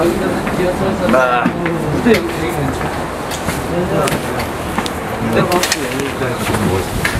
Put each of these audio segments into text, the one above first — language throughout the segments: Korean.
나 무대 여기 되게 괜찮아. 무대가 확실히 연주자니까 좀 멋있어.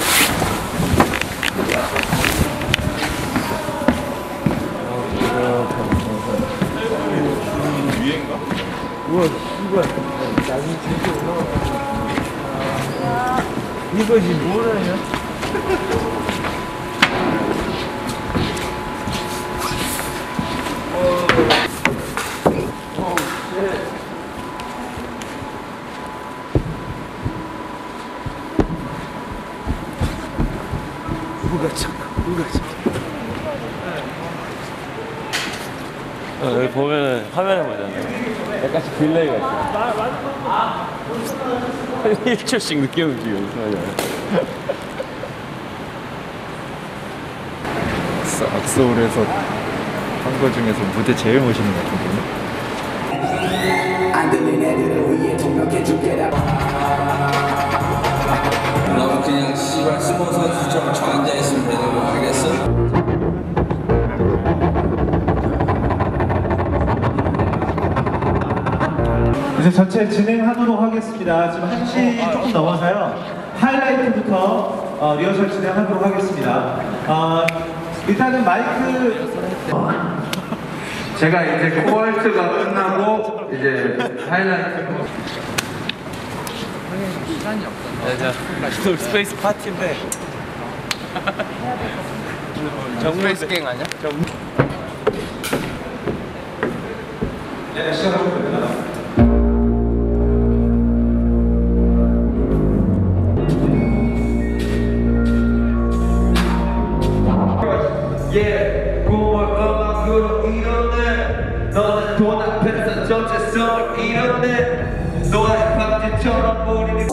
위에인가? 우와, 씨발. 나중에 진짜 올라가. 이거지, 뭐라냐? 여기 보면은 화면을 보잖아요. 약간씩 딜레이 같아. 한 1초씩 늦게 움직여. 악소울에서 한 거 중에서 무대 제일 멋있는 것 같은데. 너 그냥 씨발 스모 선수처럼 저 앉아있으면 되는 거 알겠어? 이제 전체 진행하도록 하겠습니다. 지금 1시 조금 넘어서요. 하이라이트부터 리허설 진행하도록 하겠습니다. 일단은 마이크 제가 이제 코월트가 끝나고 이제 하이라이트로 시간이 없던데. 스페이스 파티인데. 스페이스 갱 아니야? 네, 시작하겠습니다. Yeah, 꿈을 음악으로 이뤄내. 너는 돈 앞에서 정체성을 잃었네. 너의 박쥐처럼 우리는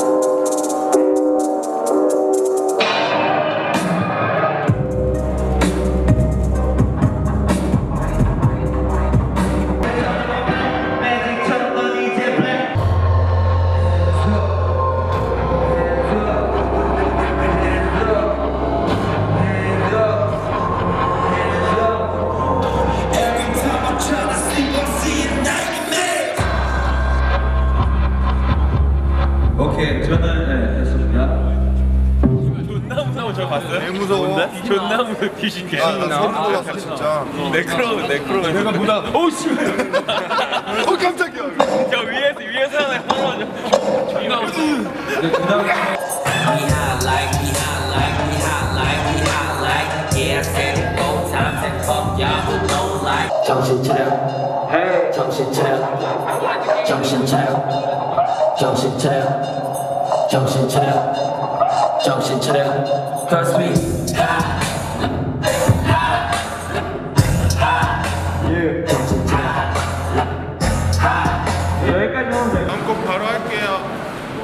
오케이, 저는 했습니다. 존나 무서워. 저 봤어요? 개 무서워. 존나 무서워. 귀신 개. 나 소름 돋았어 진짜. 네크로. 내가 보다. 오 씨. 깜짝이야. 저 위에서 하나 떨어져. 존나 무서워. 정신 차려. 정신 차려. 정신 차려. 정신 차려. 정신 차려. 정신 차려. Cause we 정신 차려. 여기까지 하면 돼. 다음 곡 바로 할게요.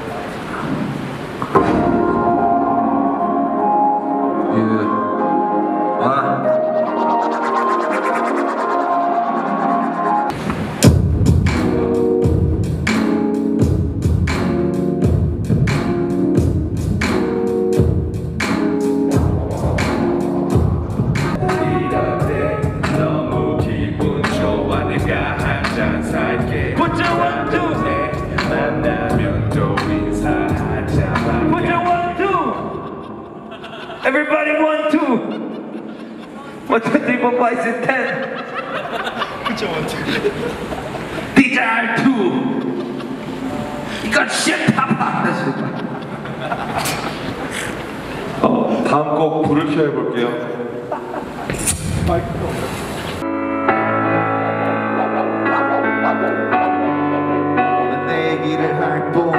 Everybody 1, 2. 1, 2, 3, 4, 5, 6, 10. 그쵸 맞죠? DJ R2. 이건 shit papa. 다음 곡 불을 켜해 볼게요. 내 얘기를 할 뿐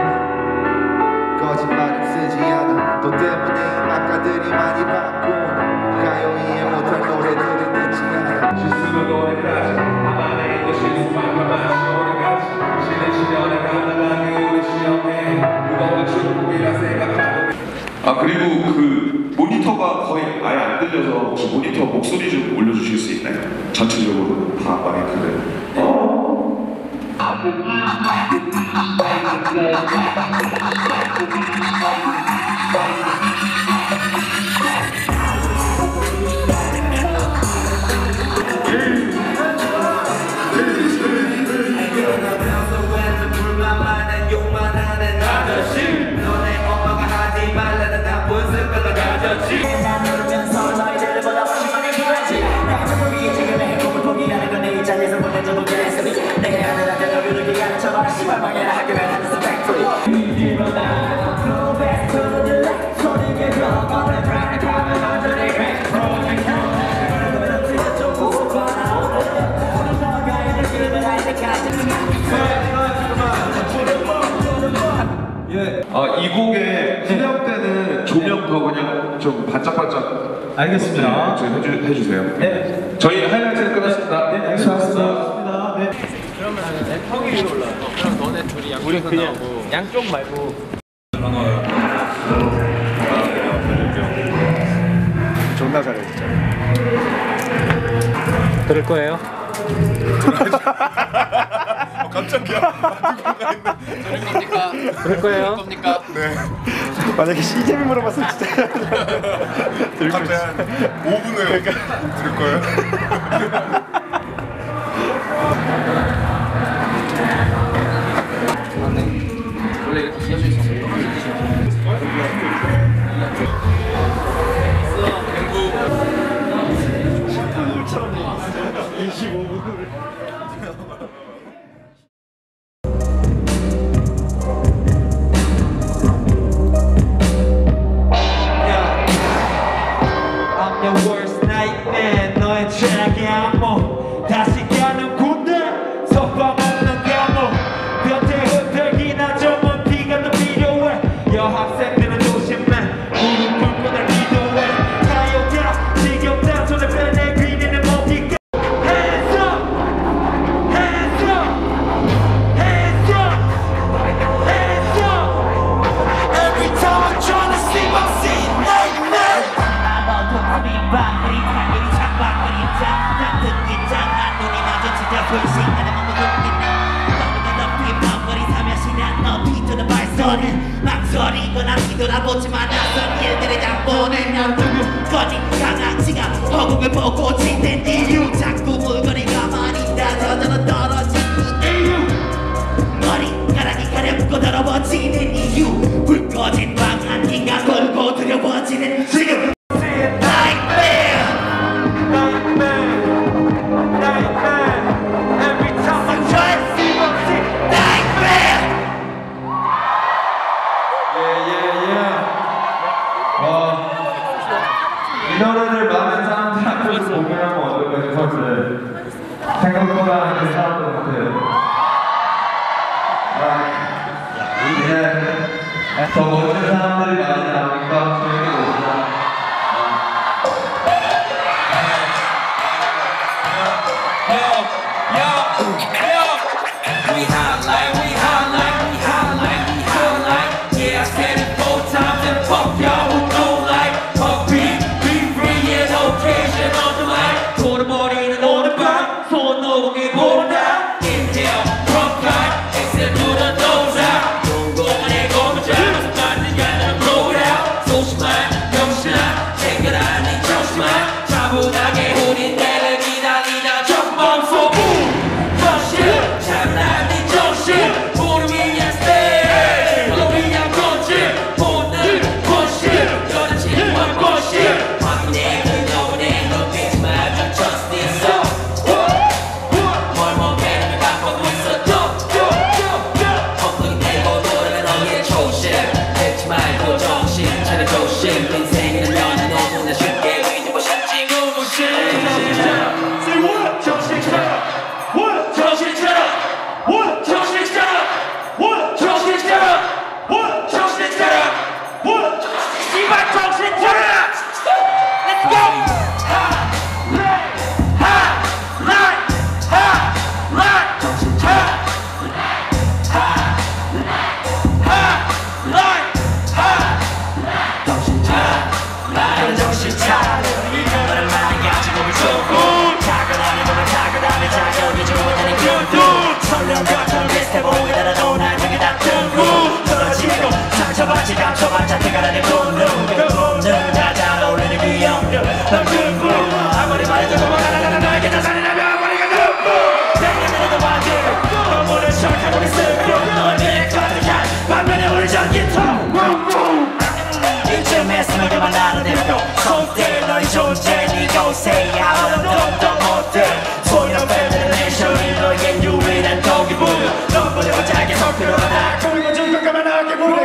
거짓말은 쓰지 않아. 너 때문에 음악가들이 많이 바꾼 가요이해 못할 노래들을 듣지 않아. 실수로 노래까지 아마 내 이거 실수만큼 아쉬워가지 신의 시련에 가능하게 우리 시험해 무거운 축복이라 생각하고. 그리고 그 모니터가 거의 아예 안 들려서 혹시 모니터 목소리 좀 올려주실 수 있나요? 전체적으로 다 마이크를. 좀 반짝반짝. 알겠습니다. 좀 해주세요. 네. 저희 하이라이트는 끝났습니다. 네, 알겠습니다. 네. 우리 그냥 양쪽 말고. 존나 잘해 진짜. 그럴 거예요? 깜짝이야. 그럴 거예요? 네. 만약에 CJB 물어봤으면 진짜 갑자기 한 5분 후에 들을 거예요. I'm your worst nightmare. 너의 최악의 악몽. 다시 가는 군대. 석방 없는 감옥. 곁에 흩어기나 전문 피가 더 필요해. 여학생들은 조심해. 무릎 꿇고 날 기도해. 가요가 지겹다. 손에 빼내 그리는 몸이. Hands up, hands up, hands up, hands up. Every time I try to sleep, I see nightmares. 방울이 당연히 창밖을 입자 같은 긴장한 눈이 마주치자 불신하는 몸을 굽겠네 너무나 높이 방울이 사며시 난 높이 뜨는 발소는 망설이거나 뒤돌아보지만 낯선 일들의 장본은 난 누구거니 강아지가 허공을 보고 짖는 이유 자꾸 물건이 가만히 닿아서 떨어지는 이유 머리카락이 가렵고 더러워지는 이유 불 꺼진 방 안개가 돌고 두려워지는 지금 이 노래를 많은 사람들 앞에서 공연하면 어떨까 싶었는데 생각보다 그 사람들 같아요. 이제 더 멋진 사람들이 많이 나오니까 재밌게 봅시다. We highlight, we highlight, we highlight, we highlight. Yeah, I said it 4 times and fuck y'all who don't like. Fuck be free and occasion on the mic. 돌아버리는 오늘 밤, 손 녹음이 보다. Inhale, rough cut, exhale through the nose out. 동공안에 고무줄, 맞는 야는 blow it out. 소심한 병신아, 생각 아닌 조심한. 차분하게 우린 내를 기다리다 적방 소부. 장난이 정신 모르미 양 스테이 너미양 건지 보는 권실 여자친구와 권실 확인해 그 너의 눈빛 마주 just 있어 뭘 멍해를 갖고 있어 엉덩이 대고 노래가 너의 초심 듣지 말고 정신 차려 조심 인생이란 연애 너무나 쉽게 위주고 싶지 무무실 Say what? 정신 차려. What? 정신 차려. What? 정신 차려. What? 정신 차려. What? 정신 차려. What? 씨발 정신 차려. Let's go. Highlight, highlight, highlight. 정신 차려. Highlight, highlight. 정신 차려. 정신 차려. 이거를 많이 가지고 주고 타고나는 놈을 타고나는 자격이 주어지는 교도 설령 벽처럼 비슷해 보이더라도 난 그게 다 뜨고 떨어지고 상처받지 감춰봤자 티가 나는 분노 그 분노 다 잘 어울리는 그 영역 넌 군부 아무리 말해도 도망가는 너에게 자산이라면 머리가 눈부 내년에도 완전 너무는 시작하고 있을고 너의 가득한 반면에 우리 전기통 이쯤에 스물개만 나를 대표 손대 너의 존재 네가 오세요 아무도 못해 소리는 페데레이션 너의 유일한 동기부여 너보다 자기 성필요하다 그리고 중간가만 나게 부려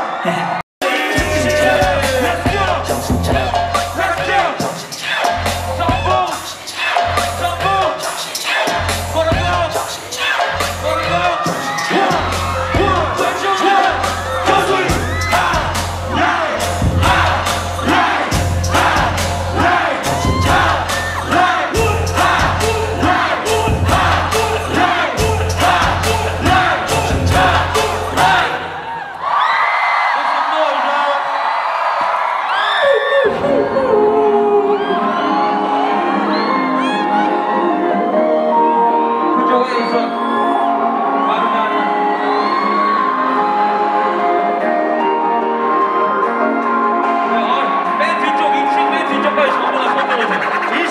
정신 차려 정신 차려 정보 정보 정신 차려 뭐라고 정신 차려 뭐라고 정신 차려 왼쪽 가소리 하라이 하라이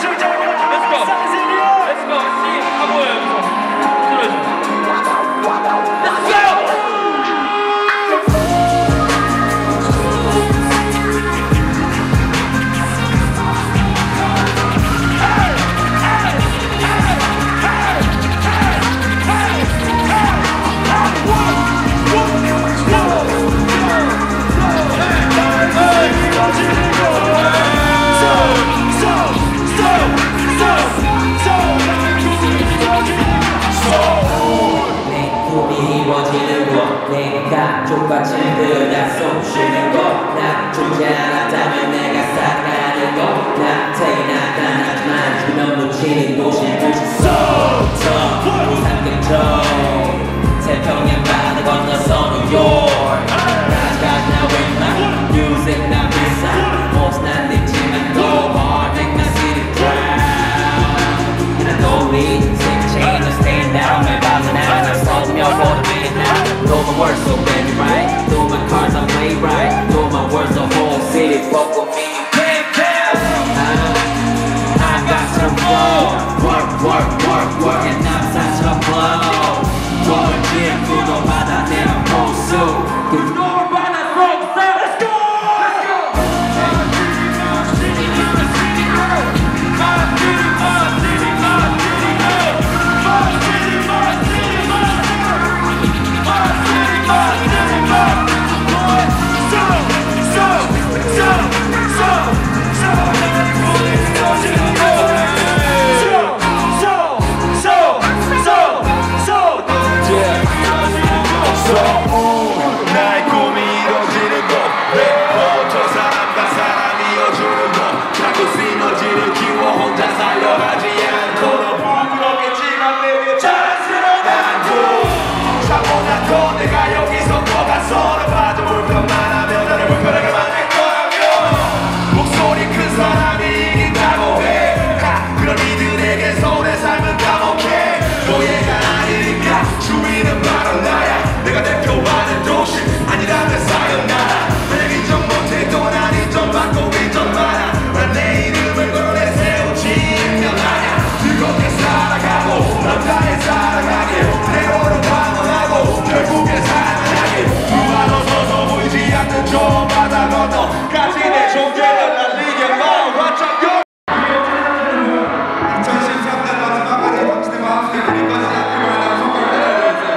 내가 족같이 들여다 쏘시는 거 나 좋지 않았다면 내가 살아가는 거 나 태어나다 나지만 너무 지는 곳이 서부터 삼겹종 태평양 바다 건너서 뉴욕 나가나 웬만 뮤직 나 비싸 옷 난 냈지만 또 hard make my city proud And I don't need to take a change or stand out 내 밤은 하나 서면 for the midnight Know my words so baby right Know my cards I play right Know my words the whole city fuck with me I got some flow work and I'm such a flow work yeah 구도 받아 내 모습 나의 꿈이 이뤄지는 것 저 사람과 사람이 이어주는 것 자꾸 시너지를 키워 혼자 살려가지 않고 너 부끄럽겠지만 내게 자랑스러운 한국 사고나도 내가 여기서 뭐가서는 봐도 불편만 하면 나를 불편하게 만들 거라며 목소리 큰 사람이 이긴다고 해 그런 이들에게서 내 삶은 까먹게 노예가 아니니까 주인은 바로 나야 내가 대표하는 도시 아니라면 사연나라 만약 인정 못해도 난 인정받고 인정 많아 난 내 이름을 걸어 내세우지 인명하냐 즐겁게 살아가고 남자에 살아가길 때로는 방황하고 결국엔 사랑하길 누가 더 서서 보이지 않는 저 바다 건너까지 내 존재를 날리게 막 완전 2013년 마지막까지 당신의 마음속에 그릴 것이 아니라는 손가락을 내려주세요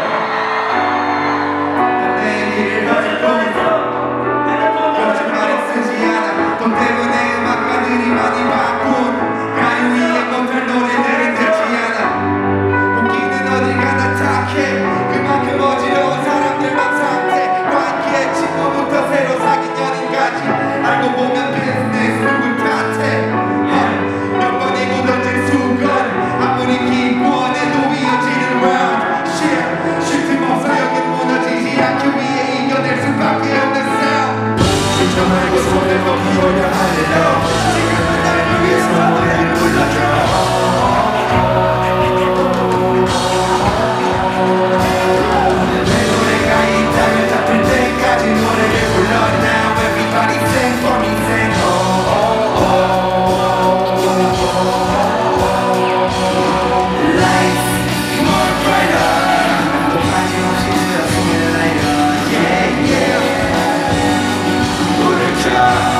거짓말을 쓰지 않아 돈 때문에 음악가들이 많이 바꾼 가요 위에 멈출 노래들은 듣지 않아 웃기는 어딜 가나 탁해 그만큼 어지러운 사람들만 상태 관계 친구부터 새로 사귄 연인까지 알고 보면 비즈니스 누굴 탓해 몇 번이고 던진 수건 아무리 기권해도 이어지는 round 쉴 틈 없어 여긴 무너지지 않기 위해 이겨낼 수밖에 없는 sound 진짜 말고 손을 넘기려냐 하네요 지금은 날 위해서 노래를 불러줘 내 노래가 있다면 잡힐 때까지 노래를 불러 Now everybody sing for me sing Lights more brighter 또 빠짐없이 들어 손을 lighter Yeah yeah 불을 켜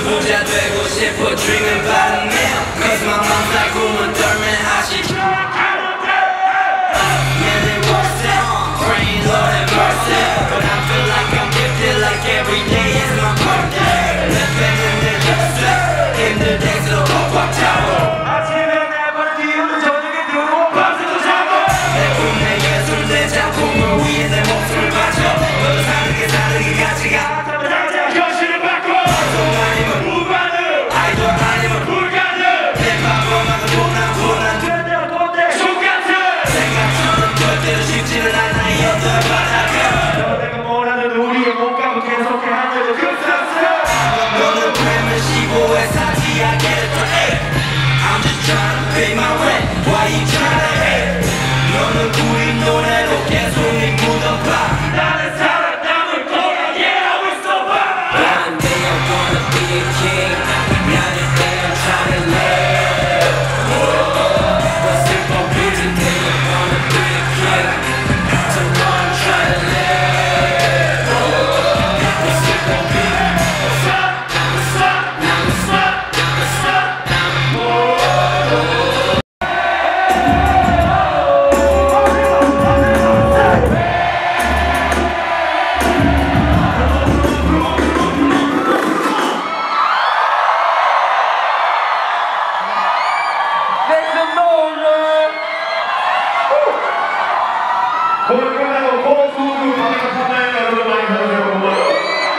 부자 되고 싶어 dreaming about it now Cause my mom's like 꿈은 떨면 하시 Yeah they worse it Praying Lord have mercy But I feel like I'm gifted like every day is my birthday Living in the just in the days of the pop tower 아침에 내버려 뒤로 저녁에 들어오고 밤새도 자고 내 꿈 내 예술 내 작품을 위해 내 목숨을 바쳐 너도 사는 게 가치가 현실을 바꿔 방송 아니면 무반응 아이돌 아니면 불가능 내 바보만 고난 된다 못해 손같은 생각처럼 절대로 쉽지는 않아 이 언덕 바닥은 내가 뭐라든 우리의 몸값을 계속해 하늘로 급상승 너는 뱀을 시고해 사지하게 해 I'm just trying to pay my rent Why you trying to hate 너는 우리 노래로 계속 네 무덤 봐 나는 살아남을 거야 Yeah we survive One day I'm gonna be a king 나는 there trying to live But simple beauty day I'm gonna be a king Tomorrow I'm trying to live But simple beauty 공연 끝나고 고수도 방송 참여해 여러분 많이 들어주세요. 고마워요.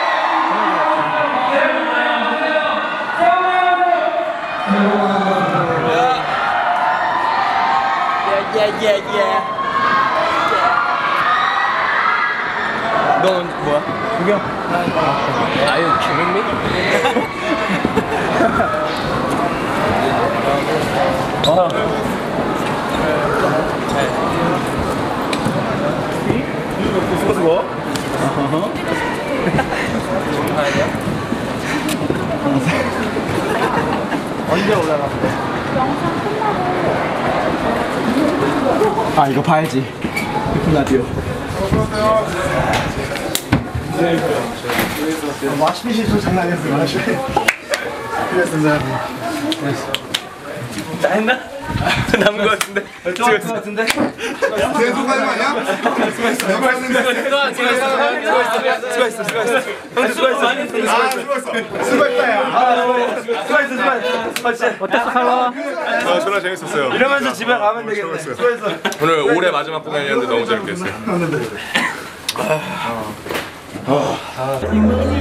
넌 뭐야? 구경? Are you kidding me? 수고. 언제 올라갔대? 아 이거 봐야지. 라디오. 마시피시 좀 장난이었어. 마시피. 그랬습니다. 다 했나? 남은 거 같은데? 좋았을 것 같은데? 계속 가는 거 아니야? 누가 했는데? 수고했어. 형도 수고했어. 수고했다 야. 수고했어. 어땠어 칼라? 전화 재밌었어요. 이러면서 집에 가면 되겠네. 수고했어. 오늘 올해 마지막 공연이었는데 너무 재밌게 했어요.